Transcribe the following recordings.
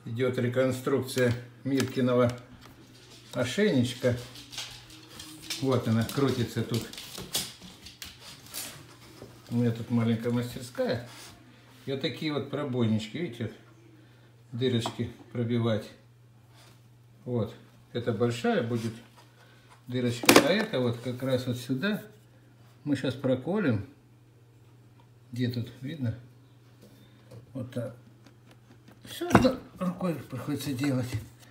идет реконструкция Миркиного ошейничка. Вот она крутится тут. У меня тут маленькая мастерская. И вот такие вот пробойнички, видите, вот, дырочки пробивать. Вот, это большая будет дырочка, а это вот как раз вот сюда мы сейчас проколем. Где тут видно? Вот так. Все рукой приходится делать.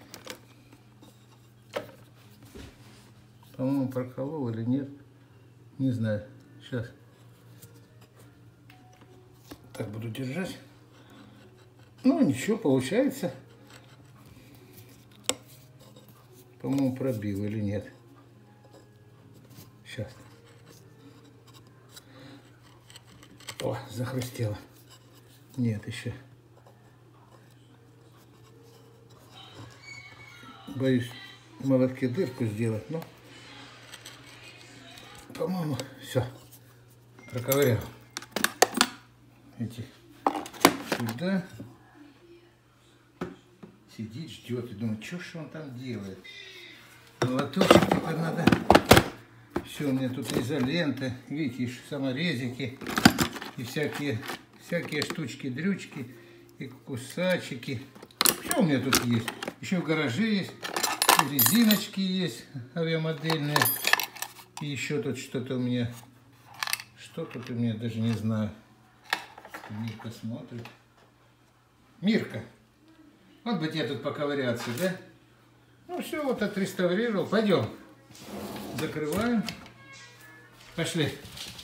По-моему, проколол или нет. Не знаю. Сейчас. Так буду держать. Ну, ничего, получается. По-моему, пробил или нет. Сейчас. О, захрустело. Нет, еще. Боюсь в молотке дырку сделать, но, по-моему, все. Проковырял. Эти сюда. Сидит, ждет и думает, что ж он там делает. Молоточек теперь надо. Все, у меня тут изолента, видите, саморезики и всякие штучки-дрючки и кусачики. Все у меня тут есть. Еще в гараже есть, резиночки есть авиамодельные. И еще тут что-то у меня. Что тут у меня, даже не знаю. Мирка смотрит. Мирка, вот бы тебе тут поковыряться, да? Ну все, вот отреставрировал. Пойдем. Закрываем. Пошли.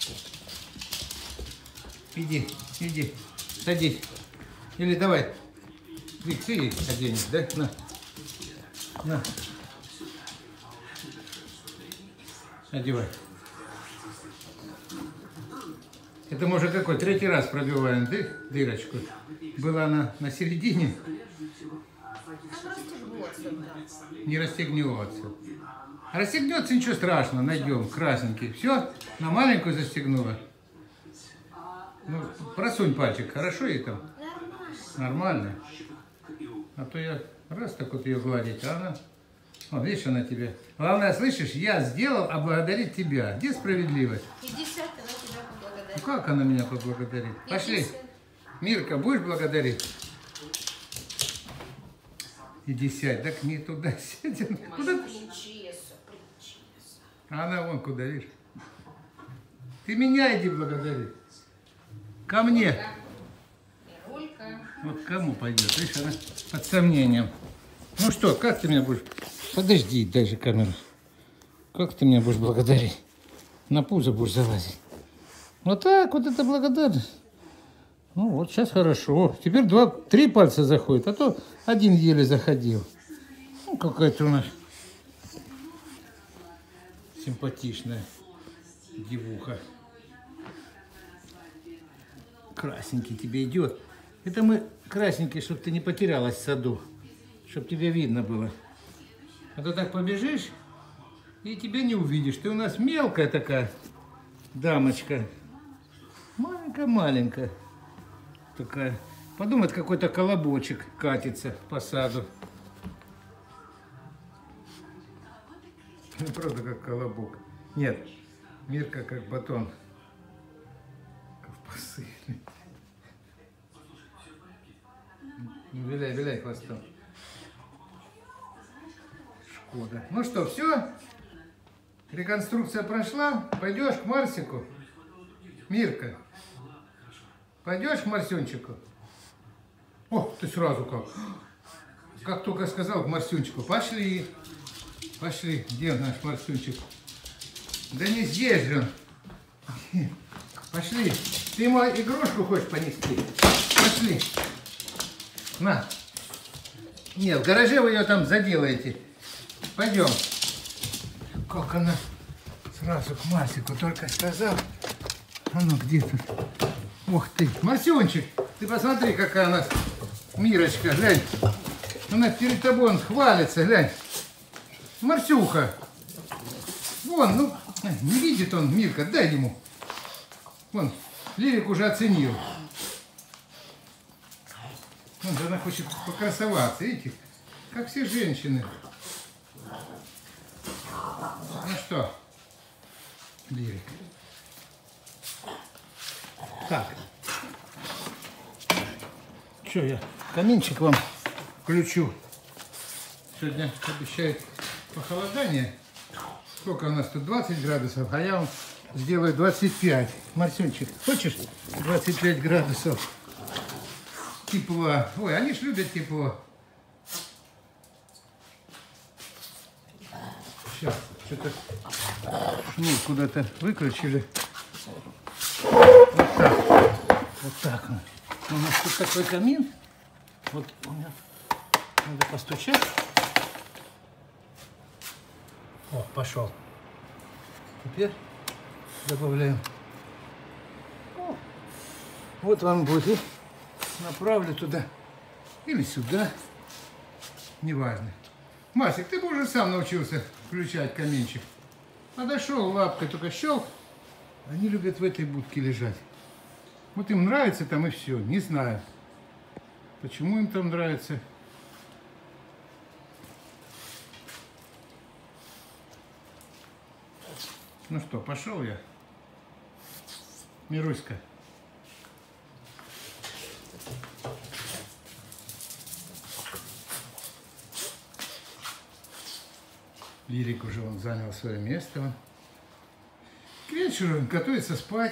Иди, иди. Садись. Или давай. Вик, ты оденешь, да? На. На. Одевай. Это мы уже какой? Третий раз пробиваем дырочку. Была она на середине. Не расстегнется. Расстегнется, ничего страшного, найдем красненький. Все, на маленькую застегнула. Ну, просунь пальчик, хорошо ей там? Нормально. А то я раз так вот ее гладить, а она... О, видишь, она тебе... Главное, слышишь, я сделал, а благодарить тебя. Где справедливость? 50 она тебя поблагодарит. Ну, как она меня поблагодарит? 50. Пошли. Мирка, будешь благодарить? Иди сядь, так не туда сядем. Куда ты? А она вон куда, видишь? Ты меня иди благодари. Ко мне. Вот кому пойдет, видишь, она под сомнением. Ну что, как ты меня будешь... Подожди, дай же камеру. Как ты меня будешь благодарить? На пузо будешь залазить. Вот так вот это благодарность. Ну вот сейчас хорошо. Теперь 3 пальца заходит, а то один еле заходил. Ну какая-то у нас симпатичная девуха. Красненький тебе идет. Это мы красненький, чтобы ты не потерялась в саду. Чтобы тебе видно было. А то так побежишь и тебя не увидишь. Ты у нас мелкая такая дамочка. Маленькая-маленькая. Такая. Подумать, какой-то колобочек катится по саду. Правда, как колобок. Нет, Мирка как батон. Ковбасы. Виляй хвостом. Шкода. Ну что, все? Реконструкция прошла? Пойдешь к Марсику? Мирка, пойдешь к Марсюнчику? О, ты сразу как. Как только сказал к Марсюнчику. Пошли. Пошли. Где наш Марсюнчик? Да не здесь же он. Пошли. Ты ему игрушку хочешь понести? Пошли. На. Нет, в гараже вы ее там заделаете. Пойдем. Как она сразу к Марсику только сказал. А ну где тут? Ух ты. Марсюнчик, ты посмотри, какая у нас Мирочка, глянь. Она перед тобой, он хвалится, глянь. Марсюха. Вон, ну, не видит он, Мирка, дай ему. Вон, Лирик уже оценил. Вот она хочет покрасоваться, видите? Как все женщины. Ну что, Лирик? Так. Что я каминчик вам включу? Сегодня обещают похолодание. Сколько у нас тут? 20 градусов, а я вам сделаю 25. Марсенчик, хочешь 25 градусов тепла? Ой, они ж любят тепло. Сейчас, что-то шнур куда-то выключили. Вот так. Вот так. У нас тут такой камин. Вот у меня надо постучать. О, пошел. Теперь добавляем. О, вот вам будет. И направлю туда или сюда. Неважно. Масик, ты бы уже сам научился включать каминчик. Подошел, лапкой только щелк. Они любят в этой будке лежать. Вот им нравится там и все. Не знаю, почему им там нравится. Ну что, пошел я. Мируська. Лирик уже он занял свое место. К вечеру готовится спать.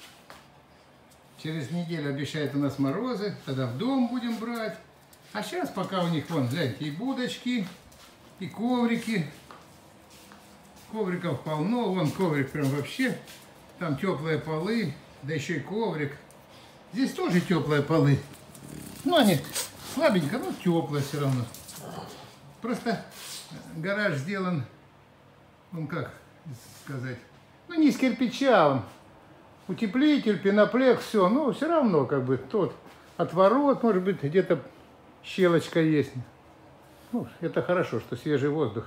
Через неделю обещает у нас морозы. Тогда в дом будем брать. А сейчас пока у них, вон, гляньте, и будочки, и коврики. Ковриков полно. Вон коврик прям вообще. Там теплые полы. Да еще и коврик. Здесь тоже теплые полы. Ну, они слабенько, но теплые все равно. Просто гараж сделан, он как сказать, ну не из кирпича, он утеплитель, пеноплек, все, но все равно как бы тот отворот, может быть, где-то щелочка есть. Ну, это хорошо, что свежий воздух.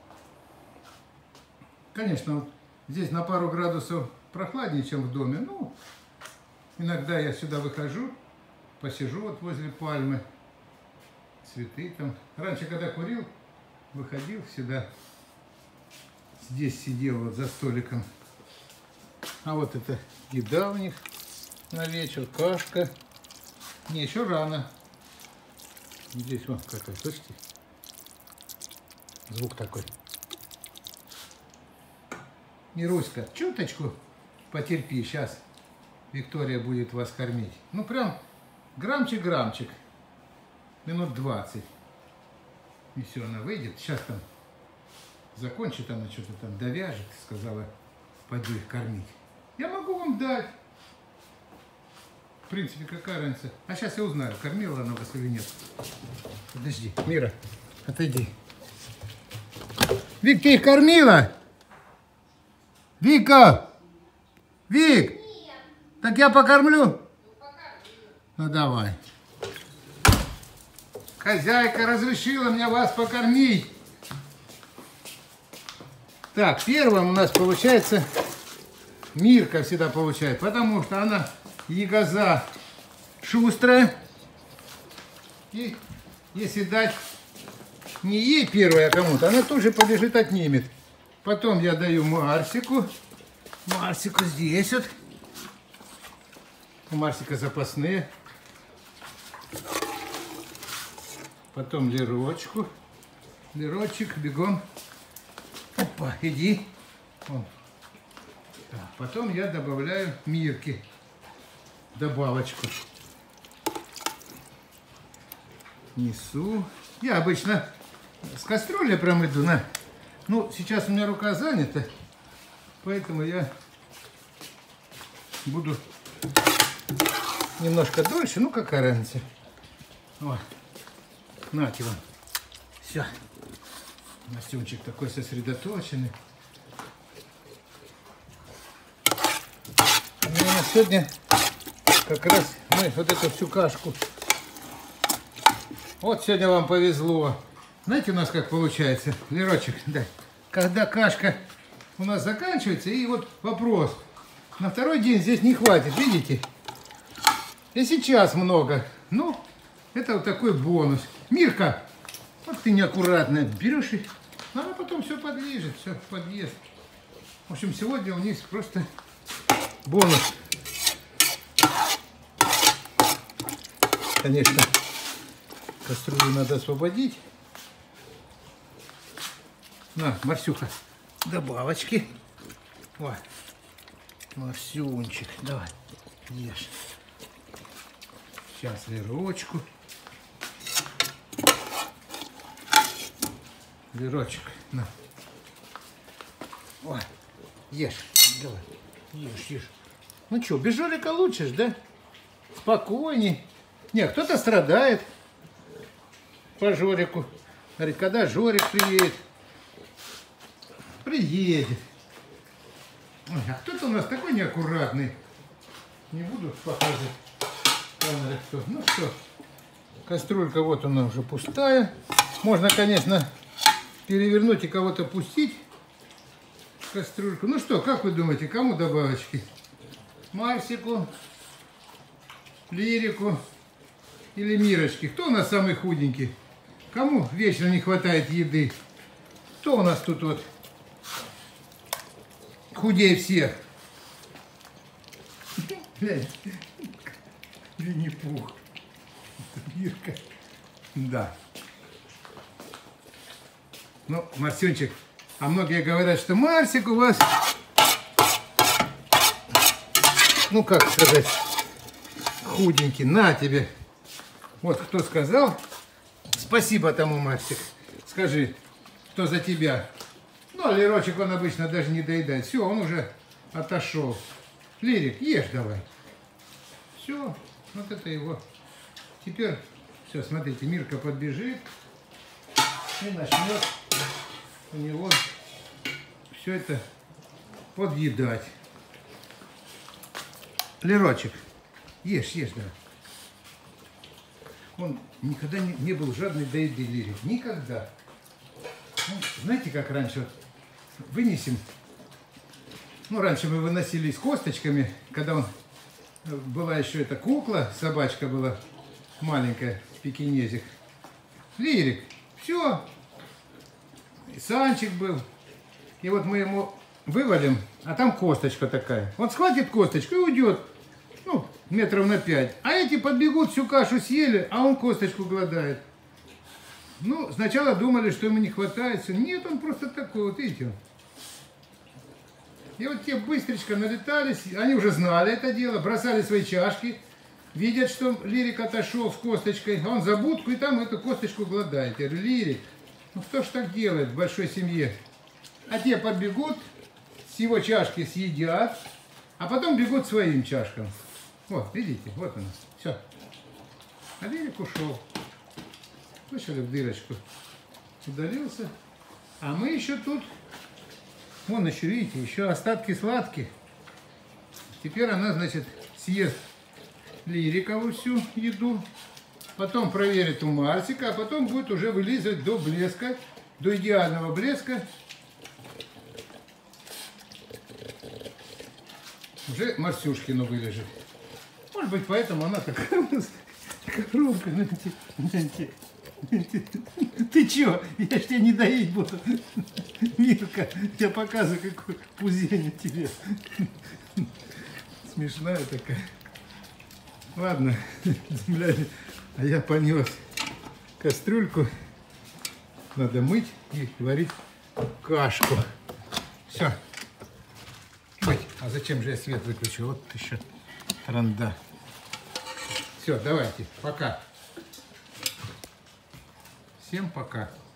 Конечно, вот здесь на пару градусов прохладнее, чем в доме. Ну, иногда я сюда выхожу, посижу вот возле пальмы, цветы там. Раньше, когда курил, выходил сюда, здесь сидел вот за столиком. А вот это еда у них на вечер, кашка. Не, еще рано. Здесь вот какая, слышите? Звук такой. Мируська, чуточку потерпи, сейчас Виктория будет вас кормить. Ну прям граммчик, минут 20. И все, она выйдет. Сейчас там закончит, она что-то там довяжет, сказала, пойду их кормить. Я могу вам дать. В принципе, какая разница. А сейчас я узнаю, кормила она вас или нет. Подожди, Мира, отойди. Вик, ты их кормила? Вика! Вик! Нет. Так я покормлю? Ну давай. Хозяйка разрешила мне вас покормить. Так, первым у нас получается Мирка всегда получает, потому что она ягоза шустрая. И если дать не ей первой, а кому-то, она тоже побежит, отнимет. Потом я даю Марсику. Марсику здесь вот. У Марсика запасные. Потом Лерочку. Лерочек, бегом. Опа, иди. Вон. Так, потом я добавляю Мирке добавочку. Несу. Я обычно с кастрюли прям иду на... Ну, сейчас у меня рука занята, поэтому я буду немножко дольше. Ну, какая разница. Вот. Нате вам. Все. Настюнчик такой сосредоточенный. Наверное, сегодня как раз мы вот эту всю кашку. Вот сегодня вам повезло. Знаете, у нас как получается, Лерочек, да, когда кашка у нас заканчивается, и вот вопрос. На второй день здесь не хватит, видите? И сейчас много. Ну, Это вот такой бонус. Мирка, вот ты неаккуратно берешь и она потом все подлежит, все подъест. В общем, сегодня у них просто бонус. Конечно, кастрюлю надо освободить. На, Марсюха, добавочки. О, Марсюнчик, давай, ешь. Сейчас лирочку. Лирочек, на. Ой, ешь, давай, ешь. Ну что, без Жорика лучше ж, да? Спокойней. Не, кто-то страдает по Жорику. Говорит, когда Жорик приедет? Приедет. Ой, а кто-то у нас такой неаккуратный. Не буду показывать камеры кто. Ну что, кастрюлька вот она уже пустая. Можно, конечно, перевернуть и кого-то пустить в кастрюльку. Ну что, как вы думаете, кому добавочки? Марсику, Лирику или Мирочке? Кто у нас самый худенький? Кому вечно не хватает еды? Кто у нас тут вот худее всех? Винни-Пух. Мирка. Да. Ну, Марсюнчик, а многие говорят, что Марсик у вас, ну как сказать, худенький. На тебе. Вот кто сказал. Спасибо тому, Марсик. Скажи, кто за тебя. Ну, а Лерочек, он обычно даже не доедает. Все, он уже отошел. Лирик, ешь давай. Все, вот это его. Теперь, все, смотрите, Мирка подбежит и начнет у него все это подъедать. Лерочек, ешь, давай. Он никогда не был жадный до еды, Лирик. Никогда. Ну, знаете, как раньше вот вынесем. Ну, раньше мы выносили с косточками, когда он была еще эта кукла, собачка была маленькая, пекинезик. Лирик, все. И Санчик был. И вот мы ему вывалим, а там косточка такая. Он схватит косточку и уйдет. Ну, метров на 5. А эти подбегут, всю кашу съели, а он косточку голодает. Ну, сначала думали, что ему не хватает. Нет, он просто такой, вот видите. И вот те быстречко налетались, они уже знали это дело, бросали свои чашки, видят, что Лирик отошел с косточкой, а он за будку и там эту косточку голодает. Я говорю, Лирик, ну кто ж так делает в большой семье? А те подбегут, с его чашки съедят, а потом бегут к своим чашкам. Вот, видите, вот оно, все. А Лирик ушел. Слышали, в дырочку удалился. А мы еще тут, вон еще, видите, еще остатки сладких. Теперь она, значит, съест Лирикову всю еду. Потом проверит у Марсика, а потом будет уже вылизывать до блеска, до идеального блеска. Уже Марсюшкину вылежит. Может быть, поэтому она такая у нас коровка. Ты чё? Я ж тебя не доить буду. Мирка, я показываю, какой пузень тебе. Смешная такая. Ладно, земляне, а я понес кастрюльку. Надо мыть и варить кашку. Все. Ой, а зачем же я свет выключил? Вот еще транда. Все, давайте, пока. Всем пока.